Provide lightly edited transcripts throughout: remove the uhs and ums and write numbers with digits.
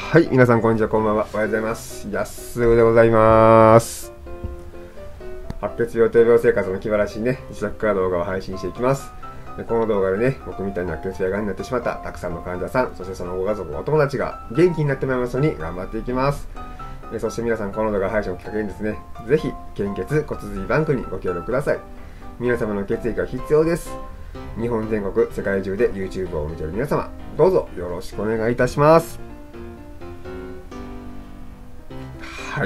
はい、皆さんこんにちは、こんばんは。おはようございます。やっすーでございます。白血病と病生活の気晴らしにね、自宅から動画を配信していきます。でこの動画でね、僕みたいな白血病がんになってしまったたくさんの患者さん、そしてそのご家族、お友達が元気になってもらいますように頑張っていきます。そして皆さん、この動画配信をきっかけにですね、ぜひ献血骨髄バンクにご協力ください。皆様の血液が必要です。日本全国、世界中で YouTube を見ている皆様、どうぞよろしくお願いいたします。はい。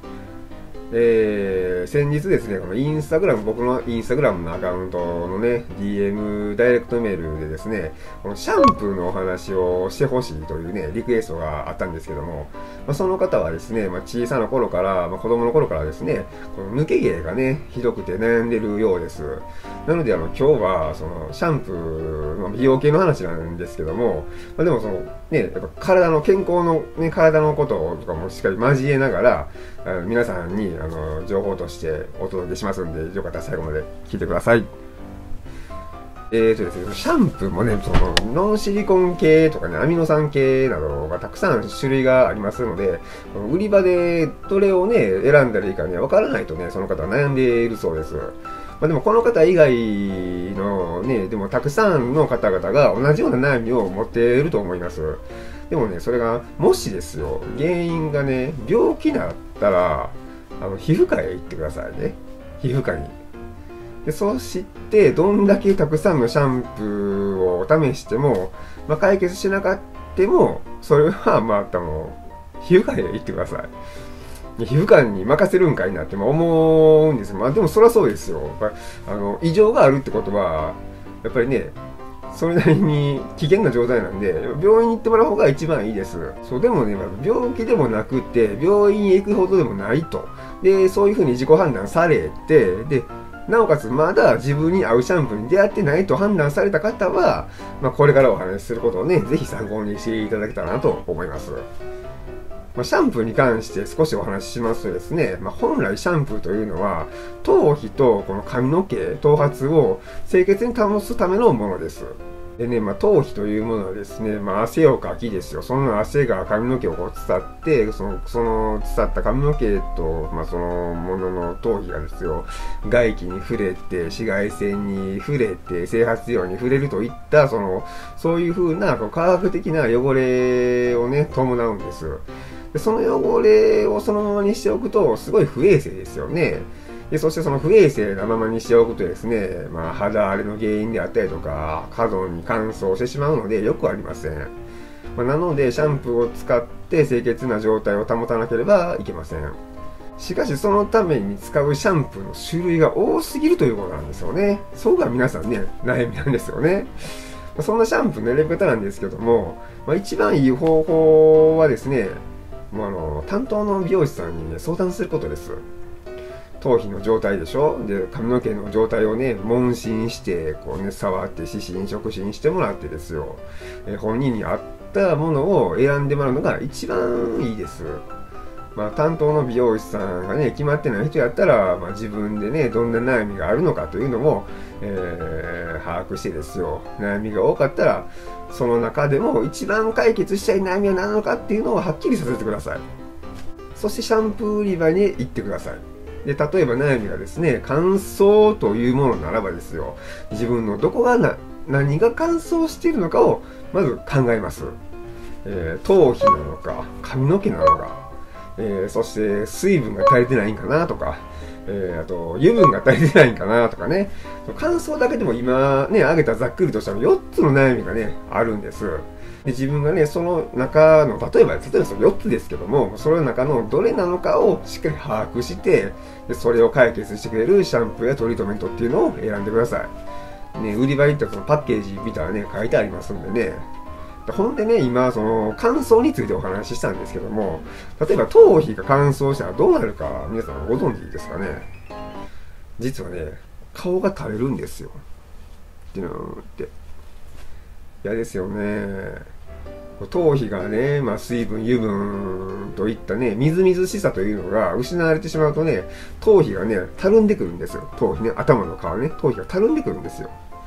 先日ですね、このインスタグラム、僕のインスタグラムのアカウントのね、DM ダイレクトメールでですね、このシャンプーのお話をしてほしいというね、リクエストがあったんですけども、その方はですね、小さな頃から、子供の頃からですね、この抜け毛がね、ひどくて悩んでるようです。なので、今日は、その、シャンプー、美容系の話なんですけども、でもその、ね、やっぱ体の健康のね、体のこととかもしっかり交えながら、皆さんに情報としてお届けしますんで、よかったら最後まで聞いてください。ですね、シャンプーもね、そのノンシリコン系とかね、アミノ酸系などがたくさん種類がありますので、売り場でどれをね、選んだらいいかね、わからないとね、その方は悩んでいるそうです。でもこの方以外のね、でもたくさんの方々が同じような悩みを持っていると思います。でもね、それが、もしですよ、原因がね、病気だったら、皮膚科へ行ってくださいね。皮膚科に。でそしてどんだけたくさんのシャンプーを試しても、解決しなかってもそれは皮膚科へ行ってください。皮膚科に任せるんかいなって思うんです。でもそりゃそうですよ。異常があるってことはやっぱりね、それなりに危険な状態なんで、病院に行ってもらう方が一番いいです。そうでもね、病気でもなくて、病院へ行くほどでもないと。で、そういうふうに自己判断されて、で、なおかつまだ自分に合うシャンプーに出会ってないと判断された方は、これからお話しすることをね、ぜひ参考にしていただけたらなと思います。シャンプーに関して少しお話ししますとですね、本来シャンプーというのは頭皮とこの髪の毛、頭髪を清潔に保つためのものです。でね、頭皮というものはですね、汗をかきですよ。その汗が髪の毛を伝って、その伝った髪の毛と、そのものの頭皮がですよ、外気に触れて、紫外線に触れて、整髪量に触れるといった、そういう風な科学的な汚れをね、伴うんです。でその汚れをそのままにしておくと、すごい不衛生ですよね。でそしてその不衛生なままにしておくとですね、肌荒れの原因であったりとか、過度に乾燥してしまうのでよくありません。なので、シャンプーを使って清潔な状態を保たなければいけません。しかし、そのために使うシャンプーの種類が多すぎるということなんですよね。そこが皆さんね、悩みなんですよね。そんなシャンプーの選び方なんですけども、一番いい方法はですね、担当の美容師さんにね、相談することです。頭皮の状態でしょ。で、髪の毛の状態をね、問診して、触って、視診、触診してもらってですよ。本人に合ったものを選んでもらうのが一番いいです。担当の美容師さんがね、決まってない人やったら、自分でね、どんな悩みがあるのかというのも、把握してですよ。悩みが多かったら、その中でも一番解決したい悩みは何なのかっていうのをはっきりさせてください。そしてシャンプー売り場に行ってください。で、例えば悩みがですね、乾燥というものならばですよ、自分のどこが何が乾燥しているのかをまず考えます。頭皮なのか、髪の毛なのか、そして水分が足りてないんかなとか、あと油分が足りてないんかなとかね、乾燥だけでも今ね、挙げたざっくりとした4つの悩みがね、あるんです。で自分がね、その中の、例えばその4つですけども、その中のどれなのかをしっかり把握して、でそれを解決してくれるシャンプーやトリートメントっていうのを選んでください。ね、売り場に行ったらそのパッケージ見たらね、書いてありますんでね。ほんでね、今、その乾燥についてお話ししたんですけども、例えば頭皮が乾燥したらどうなるか、皆さんご存知ですかね。実はね、顔が垂れるんですよ。っていうのって嫌ですよね。頭皮がね、水分、油分といったね、みずみずしさというのが失われてしまうとね、頭皮がね、たるんでくるんですよ。頭皮ね、頭の皮ね、頭皮がたるんでくるんですよ。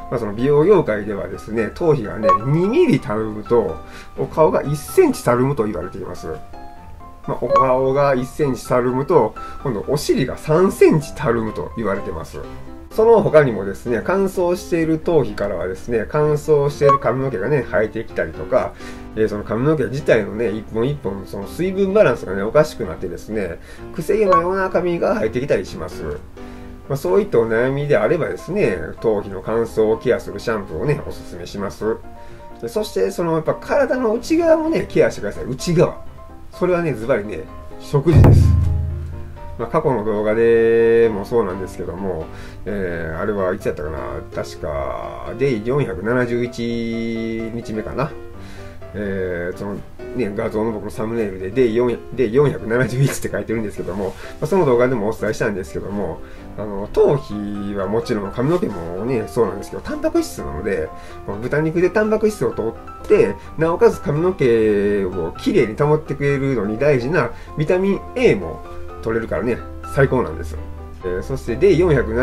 その美容業界ではですね、頭皮がね、2ミリたるむと、お顔が1センチたるむと言われています。お顔が1センチたるむと、今度お尻が3センチたるむと言われてます。その他にもですね、乾燥している頭皮からはですね、乾燥している髪の毛がね、生えてきたりとか、その髪の毛自体のね、一本一本、その水分バランスがね、おかしくなってですね、癖毛のような髪が生えてきたりします。そういったお悩みであればですね、頭皮の乾燥をケアするシャンプーをね、おすすめします。そして、やっぱ体の内側もね、ケアしてください。内側。それはね、ズバリね、食事です。過去の動画でもそうなんですけども、あれはいつやったかな、確か、デイ471日目かな。そのね、画像の僕のサムネイルでデイ471って書いてるんですけども、その動画でもお伝えしたんですけども、頭皮はもちろん髪の毛もね、そうなんですけど、タンパク質なので、この豚肉でタンパク質を取って、なおかつ髪の毛をきれいに保ってくれるのに大事なビタミン A も取れるからね、最高なんですよ。そして、デイ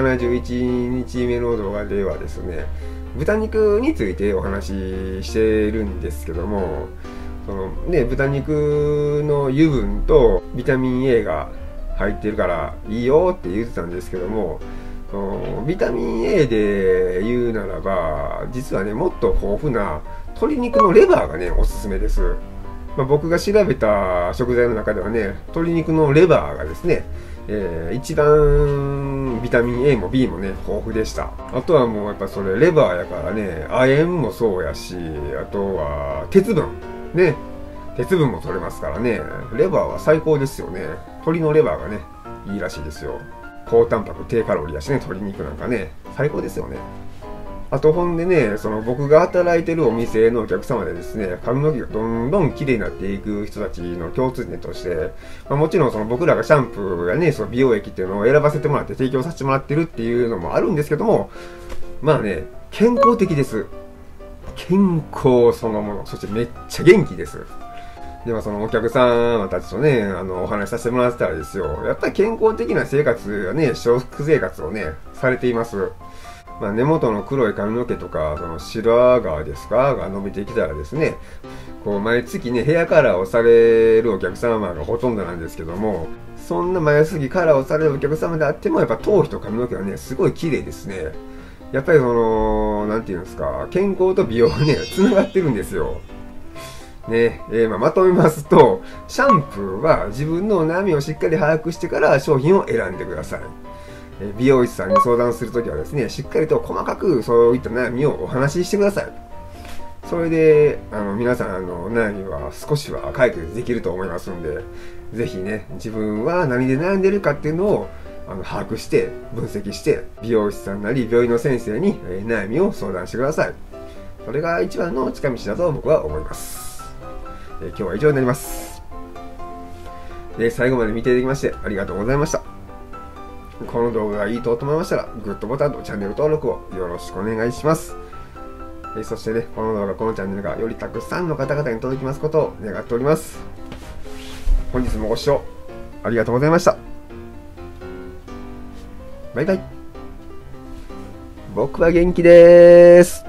471日目の動画ではですね、豚肉についてお話ししてるんですけども、豚肉の油分とビタミン A が入ってるからいいよって言ってたんですけども、ビタミン A で言うならば、実はね、もっと豊富な鶏肉のレバーがね、おすすめです。僕が調べた食材の中ではね、鶏肉のレバーがですね、一番ビタミン A も B もね、豊富でした。あとはもうやっぱそれレバーやからね、亜鉛もそうやし、あとは鉄分。ね。鉄分も取れますからね、レバーは最高ですよね。鶏のレバーがね、いいらしいですよ。高タンパク、低カロリーやしね、鶏肉なんかね、最高ですよね。あとほんでね、僕が働いてるお店のお客様でですね、髪の毛がどんどん綺麗になっていく人たちの共通点として、もちろん僕らがシャンプーやね、美容液っていうのを選ばせてもらって提供させてもらってるっていうのもあるんですけども、健康的です。健康そのもの、そしてめっちゃ元気です。ではお客様たちとね、お話しさせてもらってたらですよ、やっぱり健康的な生活やね、食生活をね、されています。根元の黒い髪の毛とか、白髪ですかが伸びてきたらですね、毎月ね、ヘアカラーをされるお客様がほとんどなんですけども、そんな毎月カラーをされるお客様であっても、やっぱ頭皮と髪の毛はね、すごい綺麗ですね。やっぱりなんていうんですか、健康と美容はね、繋がってるんですよ。ね、まとめますと、シャンプーは自分のお悩みをしっかり把握してから商品を選んでください。美容師さんに相談するときはですね、しっかりと細かくそういった悩みをお話ししてください。それで、皆さん悩みは少しは解決できると思いますんで、ぜひね、自分は何で悩んでるかっていうのを把握して、分析して、美容師さんなり病院の先生に悩みを相談してください。それが一番の近道だと僕は思います。今日は以上になります。最後まで見ていただきましてありがとうございました。この動画がいいと思いましたら、グッドボタンとチャンネル登録をよろしくお願いします。そしてね、この動画、このチャンネルがよりたくさんの方々に届きますことを願っております。本日もご視聴ありがとうございました。バイバイ。僕は元気です。